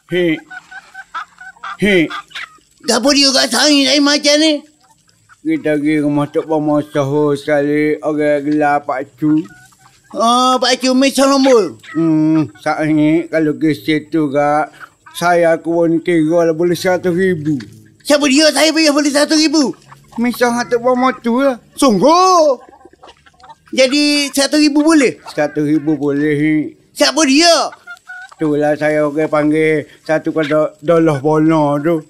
Hei. Hei. Gapo dia kat sangin saya macam ni? Kita pergi rumah Tok Bomo sahur sekali. Orang gelar Pak Cu. Oh, Pak Cu misal nombor. Saat ni kalau ke situ kak, saya pun kira lah boleh 100,000. Siapa dia? Saya bayar boleh 1,000. Misal dengan Tok Bomo tu lah. Sungguh? Jadi 1,000 boleh? 100,000 boleh. Siapa dia? Itulah saya orang panggil satu pada dolah bola tu.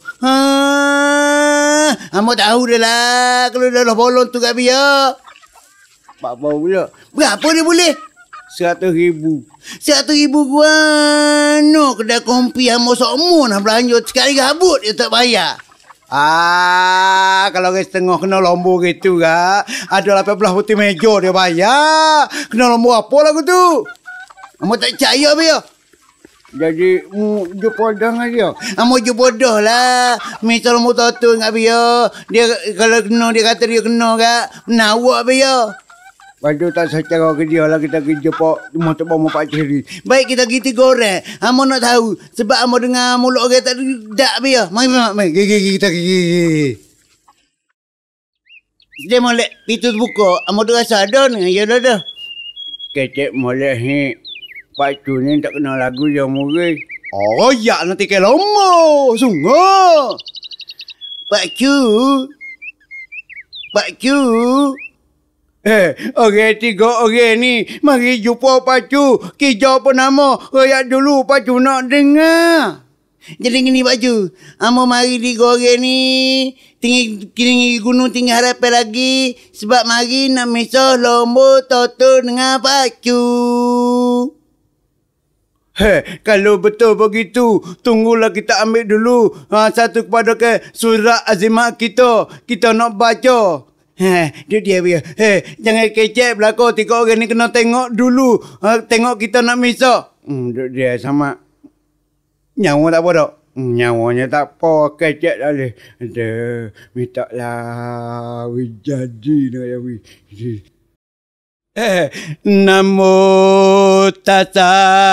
Amo tahu dah lah kalau dah bolong tu kat biar. Pak bau pula. Berapa dia boleh? 100,000. 100,000 gua. No, kedai kompi amo sokmo nak belanja sekali gabut dia tak bayar. Kalau orang setengah kena lombor gitu kak. Ada 18 putih meja dia bayar. Kena lombor apa lagu tu? Amo tak percaya biar. Jadi mu jumpa dah dia. Amo jumpa dah lah. Misal mu tahu ngak biar. Dia kalau kena dia kata dia kena kak. Nawak biar. Padu tak secara ke dia lah kita pergi jumpa rumah Tok Bomo Pak Ceri. Baik kita pergi goreng. Amo nak tahu sebab amo dengar mulut orang tak dak biar. Mari gigi kita gigi. Dia molek pintu buka. Amo dah rasa ada ni. Ya dah. Kecek molek ni. Pak Cu ni tak kenal lagu yang murah. Oh ya nanti ke lomo. Sungguh. Pak Cu. Orang tiga orang ni mari jumpa Pak Cu. Kita apa nama? Rakyat dulu Pak Cu nak dengar. Jadi gini Pak Cu. Amo mari di goreng ni. Tinggi gunung tinggi harapan lagi. Sebab mari nak misah lomba toto dengan Pak Cu. Kalau betul begitu, tunggulah kita ambil dulu satu kepada ke surat azimat kita. Kita nak baca. Dia biar. Jangan kecek belakang. 3 orang ni kena tengok dulu. Tengok kita nak misah. Dia sama. Nyawa tak apa tak? Nyawanya tak apa. Kecek dah boleh. Minta lah. Jadi nak ya. Namo tassa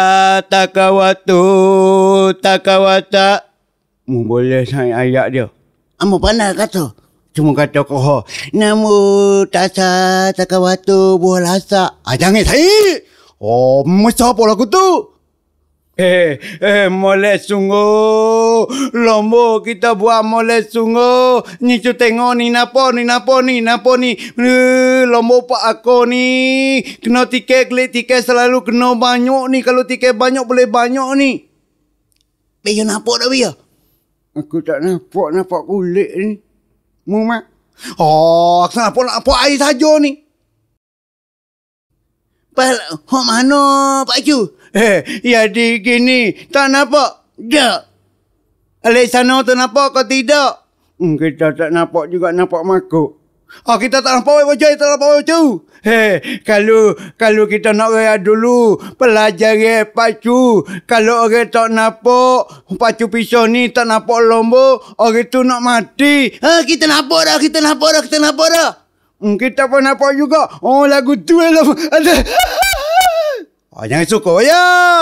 takawata. Boleh saya ayat dia. Amo pandai kata. Cuma kata kau. Namo tassa takawata buah lasak. Jangan saya. Masa apa lagu tu? Molek sungguh. Lombo kita buat molek sungguh. Ni tu tengok ni napa ni. Lombo pak aku ni. Kena tiket selalu kena banyak ni. Kalau tiket banyak boleh banyak ni. Biar nampak dah biar. Aku tak nampak kulit ni. Mu mak. Kenapa nampak air saja ni? Hok mana Pak Cu? Jadi gini, tak nampak? Tak. Alik sana tu nampak kau tidak? Kita tak nampak juga nampak makuk. Kita tak nampak wajah. Kalau kita nak raya dulu, pelajari Pak Cu. Kalau orang tak nampak, Pak Cu pisau ni tak nampak lomba, orang tu nak mati. Kita nampak dah. Kita pun nampak juga. Lagu tu lah. Jangan suka ya.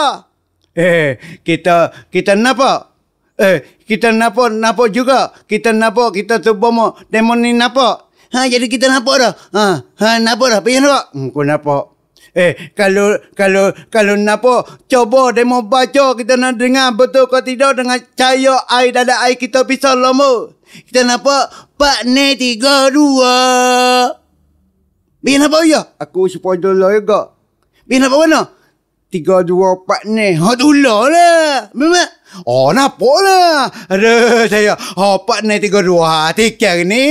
Kita nampak. Kita nampak juga. Kita tu bomo. Demon ni nampak. Jadi kita nampak dah. Nampak dah. Pergi nampak? Kau nampak. Kalau nampak, coba demo baca. Kita nak dengar betul kau tidak dengan cahaya air dada air kita pisau lomba. Kita nampak Pak Ne 32. Pergi nampak ya? Aku supaya dulu juga. Pergi nampak mana? 32 Pak Ne. Dulu lah. Memang. Nampak lah. Aduh saya. Pak Ne 32. Tiket ni.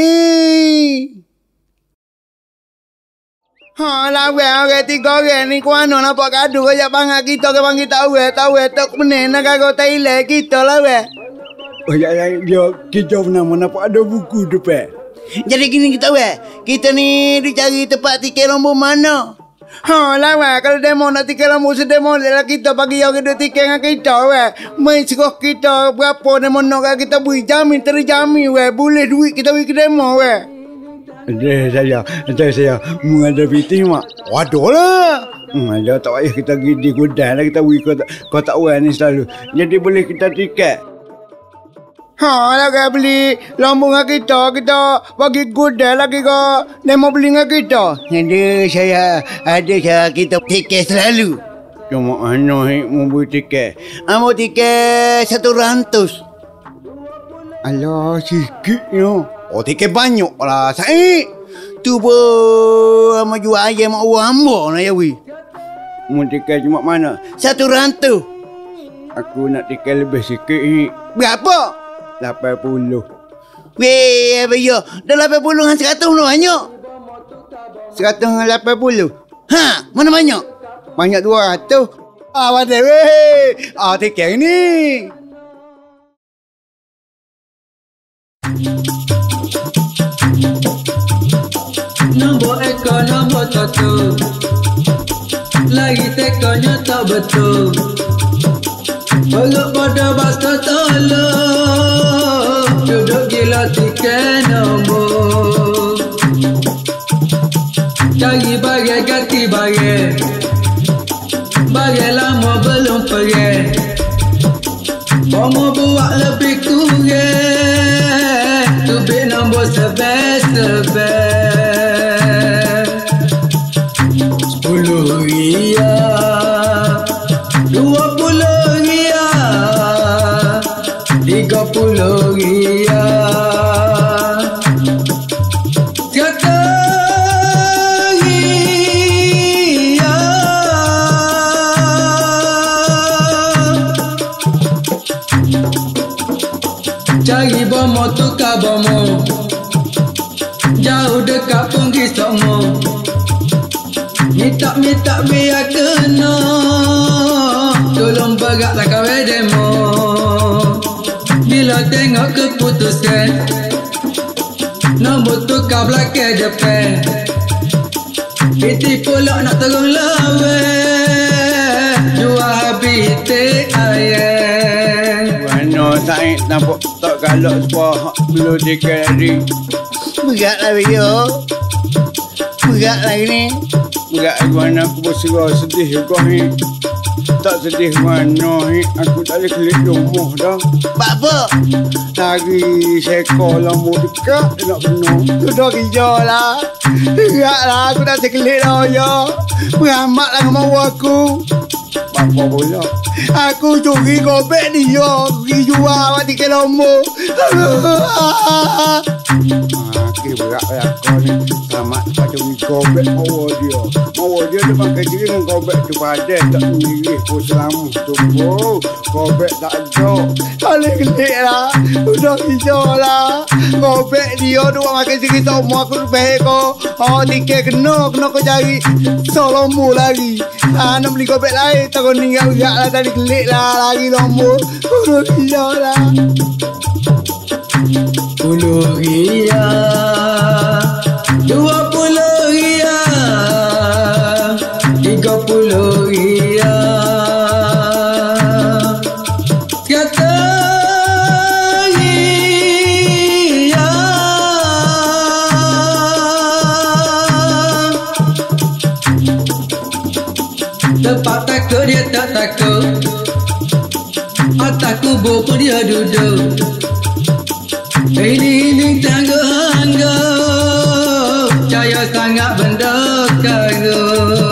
Lawan orang 3 orang ni kuano nampak gaduh kayak bangat kita ke panggil tahu tak meneh nak kau Thailand kita lawan. Dia kita pernah nampak ada buku depan. Jadi gini kita ni dicari tempat tiket lomba mana? Lawan kalau demo nak tiket lomba sedemo lah kita bagi orang dia tiket dengan kita main serah kita berapa demo nak kita beri jamin terjamin boleh duit kita beri ke demo Saya menghadapi tim mak. Waduh lah. Ada tak payah kita pergi di gudang lah, kita pergi kota Wan ni selalu. Jadi boleh kita tiket. Lah kan beli lambu dengan kita bagi gudang lagi ke. Dia mau beli dengan kita. Ada kita tiket selalu. Cuma mana mau beli tiket? Amo tiket 100. Alah sikitnya. Oh tiket banyak lah Said. Tu pun amo jual ayam mak orang ambo nak ya wi. Mau tiket cuma mana? 100. Aku nak tiket lebih sikit ni. Berapa? 80. Weh, apa ya? Dah 80 dengan 100 tu banyak. 100 dengan 80. Mana banyak? Banyak 200. Mana weh? Tiket ni. Nombor ekor, nombor satu. Lagi tekonya tak betul. Peluk pada basta tolong. Duduk gila tiket nombor. Cari bagai ganti bagai. Bagai lama belum pergi. Kamu buat lebih kurang. Tubik nombor sebes-sebes. 10 riyal, 20 riyal, 30 riyal, 100 riyal. Cari bomo tukar bomo. Jauh dekat pun kisahmu. Minta biar kena. Tolong beratlah kawai demo. Bila tengok keputusan, nombor tukar belakang depan. Piti pulak nak terus lawan. Dua habis tek ayam. Mana Said nampak tak galak sebab belum tiket tadi. Berat lah video. Berat lah ini. Berat mana aku berserah sedih juga ni. Tak sedih mana ni. Aku tak boleh kelik rumah dah. Apa? Lagi sekor lambu dekat dia nak penuh. Sudah kerja lah. Berat lah aku tak sekelik dah ya. Beramat lah dengan mahu aku. Apa pula? Aku curi gobek dia. Aku pergi jual tiket lambu. Berat lah kau ni. Selamat lepas curi gobek mahu dia. Mahu dia pakai diri dengan gobek tu padat. Tak sendiri pun selama tu pun. Gobek tak ada. Boleh kelik lah. Sudah kerja lah. Gobek dia tu makan sikit semua. Aku lebih kau. Tiket kena kau cari lambu lagi. Nak beli gobek lain. Tak kau tinggal berat lah. Tadi kelik lah lagi lambu. Sudah kerja lah. 10 riyal, 20 riyal, 30 riyal, 100 riyal. Tempat takut dia tak takut. Atas kubur pun dia duduk. Ini tangga-tangga. Cahaya sangat benda kagum.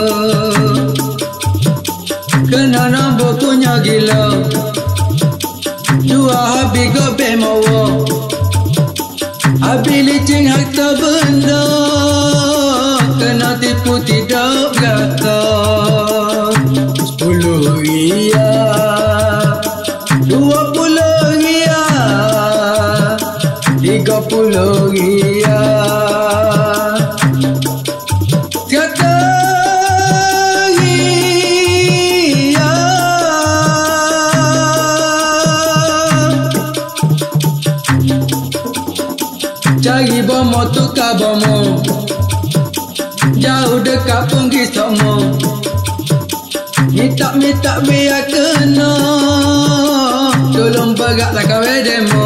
Kena nombor punya gila. Dua habis gobek mawa. Habis licin harta benda. Kena tipu tidak kata. 10 riyal, 20 riyal, 30 riyal, 100 riyal. Cari bomo tukar bomo. Jauh dekat pun kisahmu. Minta biar kena. Tolong beratlah kawai demo.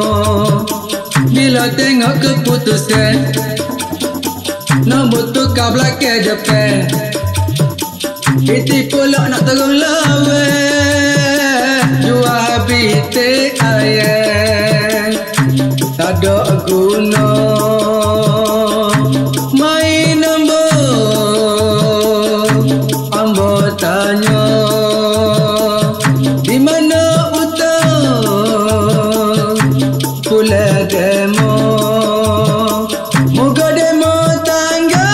Bila tengok keputusan, nombor tukar belakang depan. Iti pulak nak terung lawe Jua habite ayah Tak ada guna Main ambo Ambo tanya Di mana utang Pula demo Moga demo tangga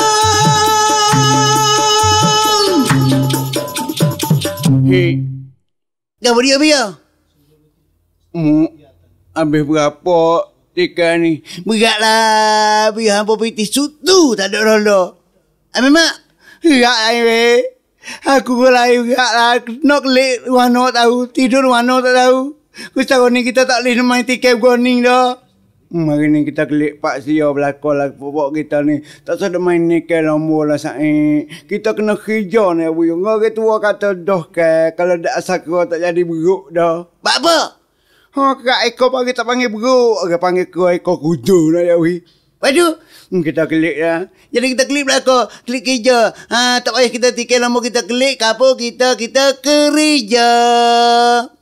Hei, dah beri apa? Habis berapa tiga ni? Beratlah. Biar hampa pergi sutu tak ada rola. Habis mak? Berat lah ni. Aku lain berat lah. Nak kelik mana tahu. Tidur mana tak tahu. Sekarang ni kita tak boleh main tiket warning dah. Hari ni kita kelik Pak Sia belakang lah pokok kita ni. Tak sedap main ni ke lama lah saik. Kita kena kerja ni abu. Orang tua kata dah ke. Kalau tak sakra tak jadi beruk dah. Apa? Kak ekor panggil tak panggil beruk. Orang panggil ekor kuda lah ya weh. Waduh. Kita klik dah. Jadi kita klik belakang. Klik kerja. Tak payah kita tiket lama kita klik. Kapal kita kerja.